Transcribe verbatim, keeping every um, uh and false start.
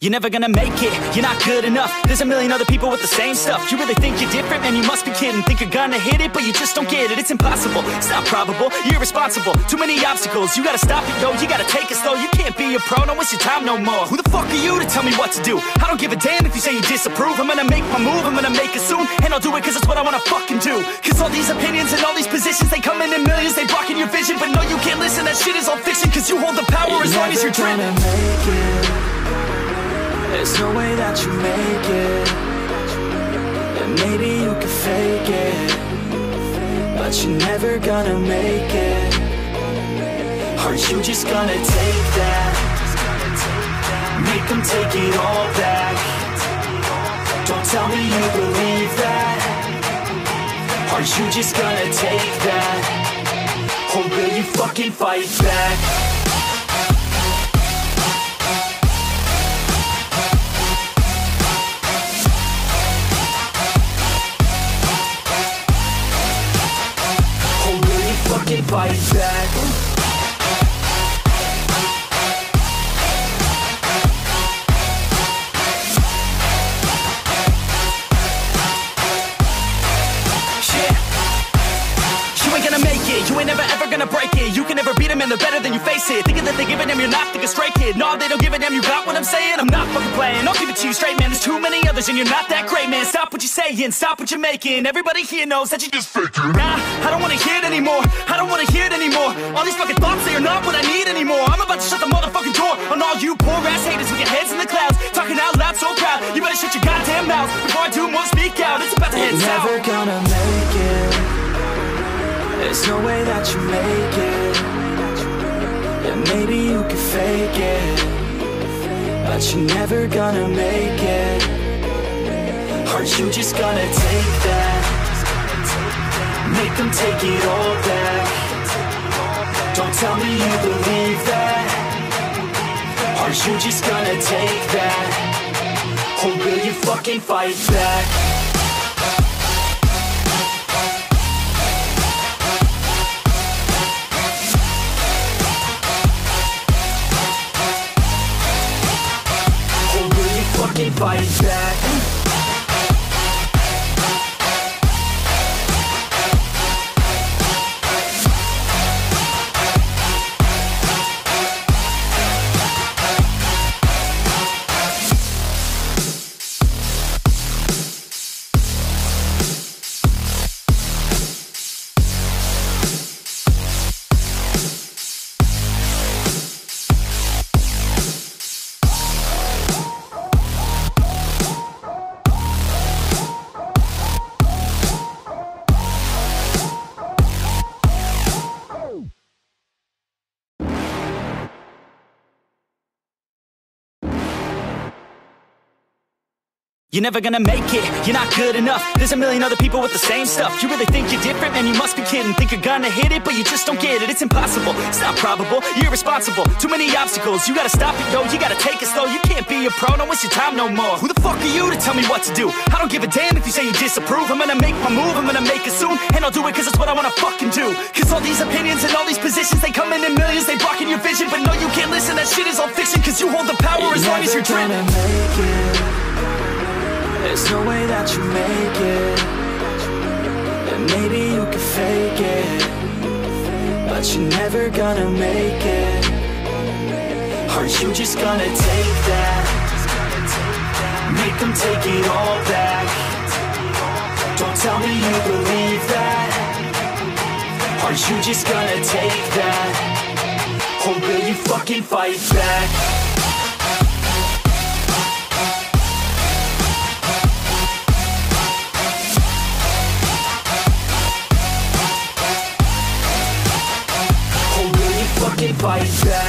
You're never gonna make it, you're not good enough. There's a million other people with the same stuff. You really think you're different? Man, you must be kidding. Think you're gonna hit it, but you just don't get it. It's impossible, it's not probable, you're irresponsible. Too many obstacles, you gotta stop it, yo. You gotta take it slow, you can't be a pro. Don't waste your time no more. Who the fuck are you to tell me what to do? I don't give a damn if you say you disapprove. I'm gonna make my move, I'm gonna make it soon. And I'll do it cause it's what I wanna fucking do. Cause all these opinions and all these positions, they come in in millions, they blocking your vision. But no, you can't listen, that shit is all fiction. Cause you hold the power you're as long as you're dreaming. There's no way that you make it. And maybe you can fake it, but you're never gonna make it. Are you just gonna take that? Make them take it all back. Don't tell me you believe that. Are you just gonna take that? Or will you fucking fight back? Fight back. You ain't never ever gonna break it. You can never beat them and they're better than you face it. Thinking that they're giving them, you're not thinking straight, kid. No, they don't give a damn, you got what I'm saying? I'm not fucking playing, I'll give it to you straight, man. There's too many others and you're not that great, man. Stop what you're saying, stop what you're making. Everybody here knows that you just faking. Nah, I don't wanna hear it anymore, I don't wanna hear it anymore. All these fucking thoughts, they are not what I need anymore. I'm about to shut the motherfucking door on all you poor ass haters with your heads in the clouds, talking out loud so proud. You better shut your goddamn mouth before I do more speak out. It's about to head south. You're never gonna make it. There's no way that you make it. And maybe you can fake it, but you're never gonna make it. Are you just gonna take that? Make them take it all back. Don't tell me you believe that. Are you just gonna take that? Or will you fucking fight back? Fight back. You're never gonna make it, you're not good enough. There's a million other people with the same stuff. You really think you're different? Man, you must be kidding. Think you're gonna hit it, but you just don't get it. It's impossible, it's not probable, you're irresponsible. Too many obstacles, you gotta stop it, yo. You gotta take it slow, you can't be a pro. Don't waste your time no more. Who the fuck are you to tell me what to do? I don't give a damn if you say you disapprove. I'm gonna make my move, I'm gonna make it soon. And I'll do it cause it's what I wanna fucking do. Cause all these opinions and all these positions, they come in in millions, they blocking your vision. But no, you can't listen, that shit is all fiction. Cause you hold the power you're as long as you're dreaming. There's no way that you make it. And maybe you can fake it, but you're never gonna make it. Are you just gonna take that? Make them take it all back. Don't tell me you believe that. Are you just gonna take that? Or will you fucking fight back? Fight back.